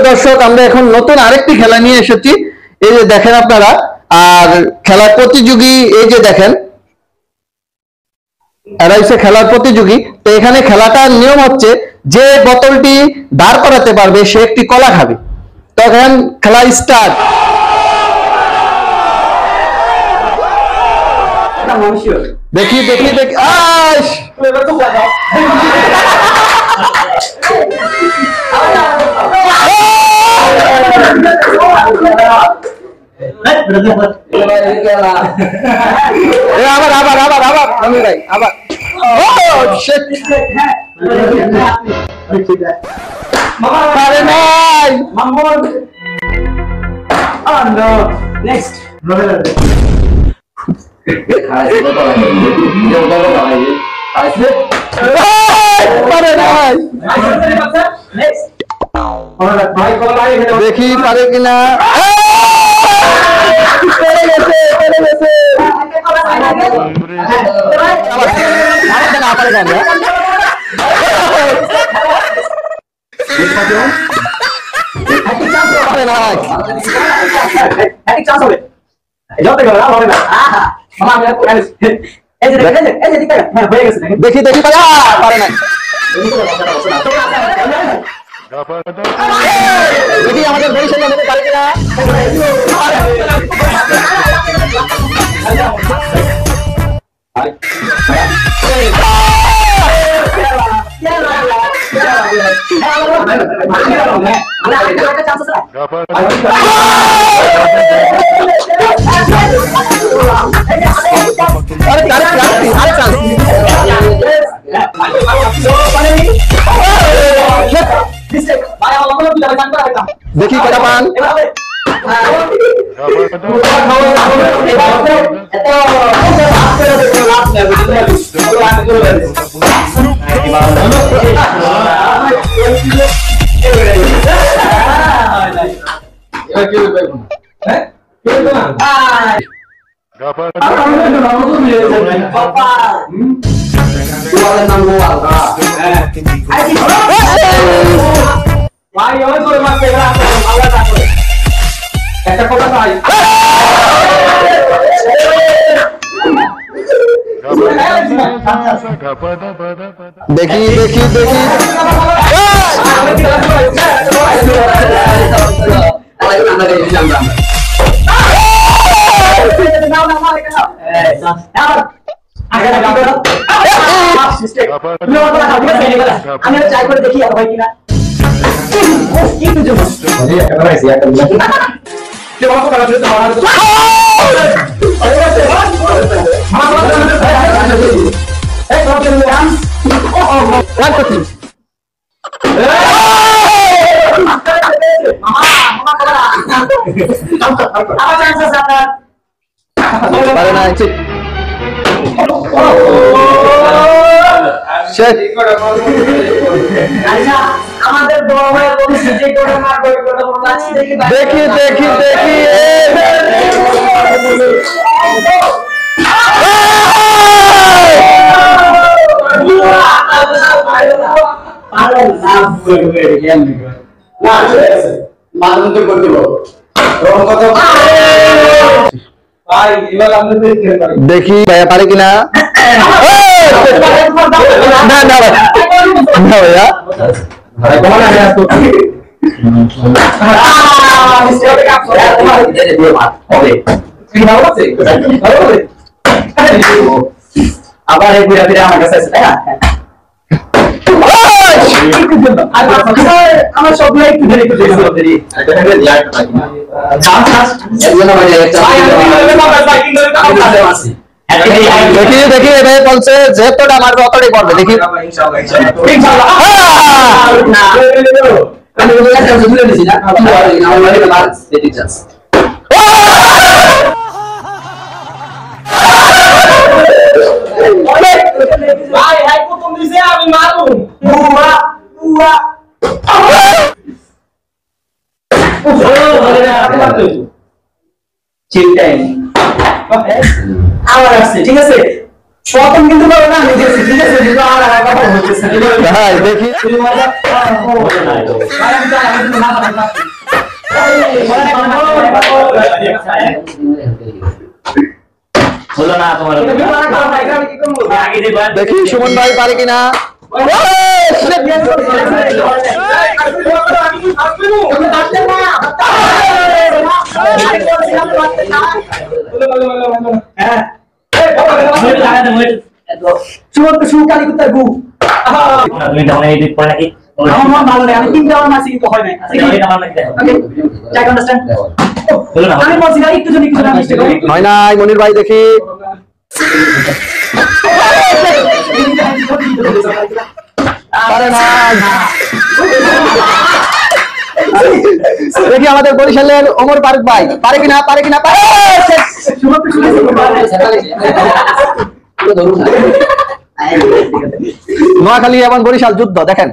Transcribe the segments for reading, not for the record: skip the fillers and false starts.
দর্শক, আমরা এখন নতুন আরেকটি খেলা নিয়ে এসেছি। এই যে দেখেন আপনারা, আর খেলার প্রতিযোগী এই যে দেখেন, এরা হচ্ছে খেলার প্রতিযোগী। তো এখানে খেলাটার নিয়ম হচ্ছে যে বোতলটি দাঁড় করাতে পারবে সে একটি কলা খাবে। তখন খেলা স্টার্ট। দেখি দেখি দেখি, আশ আবার আবার আবার আবার আমি ভাই আবার পারে নাই। দেখি পারে কিনা। দেখি দেখি পারে না। দেখি আমাদের বরিশাল পারে কিনা। দেখি কটা পান। দেখি দেখি দেখি আমি ট্রাই করে দেখি আর ভাই কিনা। আমাদের দেখি দেখি দেখি দেখি ভাইয়া পারে কিনা। না না ভাইয়া আবার আমার কাছে আমার সব দেখি দেখি এভাবে বলছে যেহেতুটা মারবে অতটাই পড়বে। দেখি আমি মারবো ঠিক আছে। প্রথম কিন্তু বলো না নিজে ঠিক আছে কিন্তু আর কথা হচ্ছে ভাই দেখি বলো না তোমার দেখি সুমন ভাই পারে কিনা হয় নাই মনির ভাই দেখি পারে না দেখি আমাদের বরিশালের ওমর ফারুক ভাই পারে কিনা পারে নোয়াখালী এবং বরিশাল যুদ্ধ দেখেন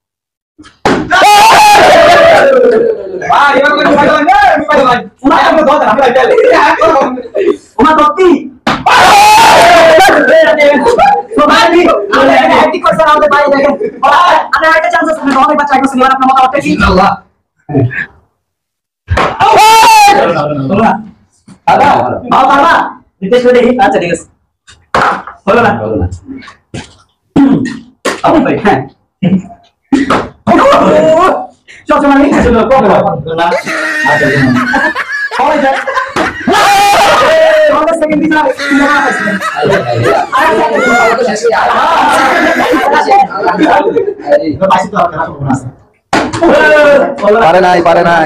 আচ্ছা ঠিক আছে হলো না হ্যাঁ সবসময় পারে নাই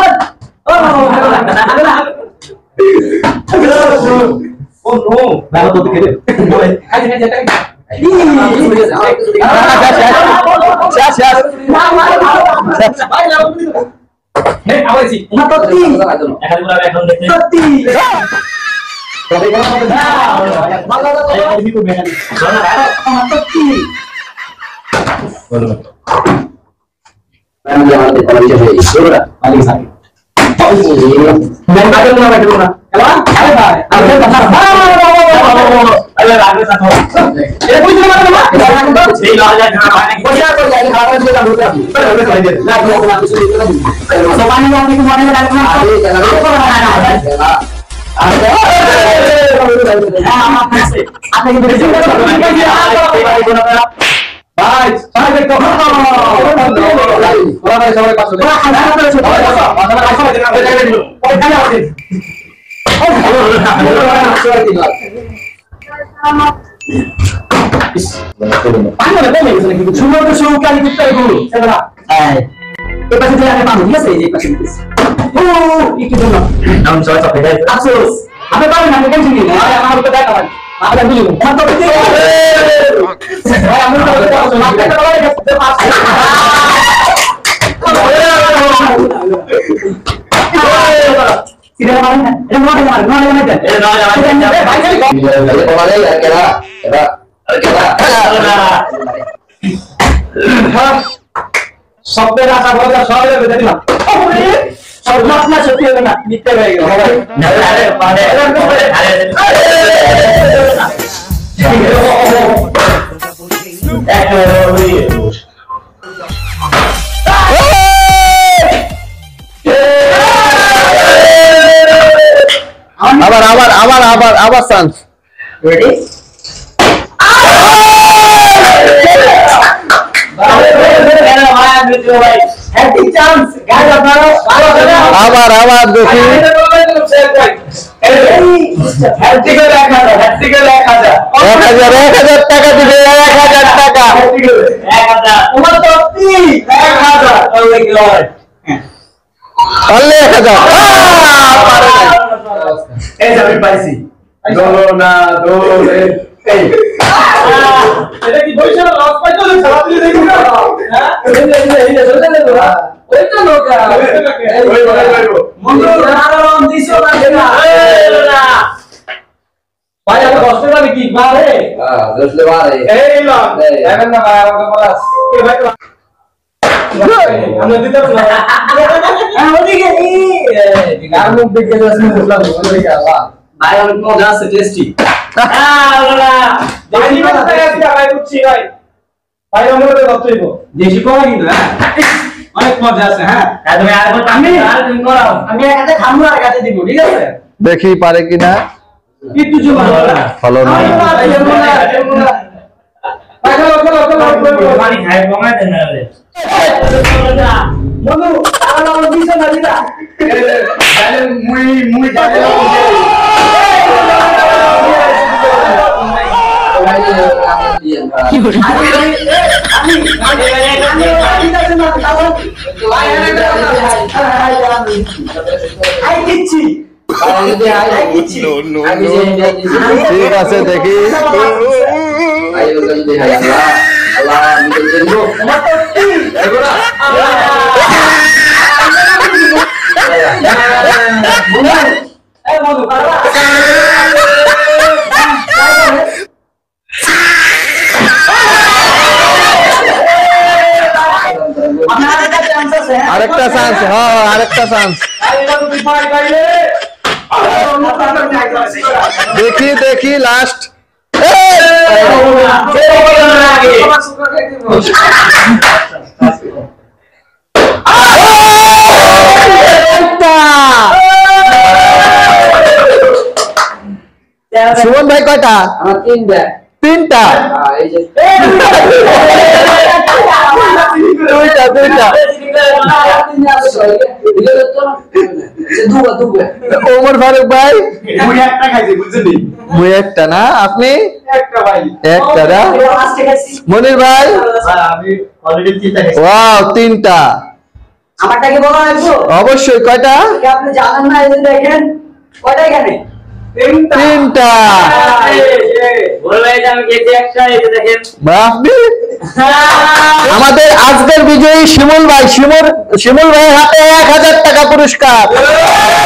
স্বপ্নের আশা ভরসা সবাই বেঁধে দিলাম স্বপ্ন আপনার সত্যি হবে না মিথ্যে হয়ে গেল আবার চান্স রেডি আবার দেখি টাকা দিবে 1000 টাকা পারলে 1000 পাইছি না এটা কি বইছাল লস পাইতো না সারা দিন দেখি না হ্যাঁ ওই তো লোক ওই মন্দির নারায়ণ দিছো না না ভাই আমি কষ্ট করে কি মারে হ্যাঁ দসলে মারে এই ল দেখেন না ভাই আমাকে বলাস কে ভাই আমরা দিতে না হ্যাঁ ওদিকে এই গার মুখ দেখে যাচ্ছে বুঝলাম ওদিকে আল্লাহ ভাই অনেক মজা আছে টেস্টি দেশি মাছ ভাই বুঝছি ভাই ভাই আমরা কতইব দেশি কলা কিন্তু হ্যাঁ অনেক মজা আছে হ্যাঁ তুমি আর তুমি করো আমি একাতে খামু আর একাতে দিব ঠিক আছে দেখি পারে কিনা কিন্তু জমা হলো না পানি খাই কমাই দেন না বন্ধু আমার দিছ না দিতা মুই যাবে ঠিক আছে দেখি আরেকটা চান্স হ্যাঁ আরেকটা চান্স দেখি দেখি লাস্ট সুমন ভাই কয়টা তিনটা দুইটা ওমর ফারুক ভাই মুই একটা না আপনি একটা না মনির ভাই আমি অলরেডি চিন্তা করছি ওয়াও তিনটা আমারটাকে বলা হয়েছে অবশ্যই কয়টা আপনি জানেন না এই যে দেখেন কয়টা এখানে তিনটা বড় ভাই আমি কেটে একটা এই যে দেখেন আপনি আমাদের আজকের বিজয়ী শিমুল ভাই শিমুল ভাইয়ের হাতে 1000 টাকা পুরস্কার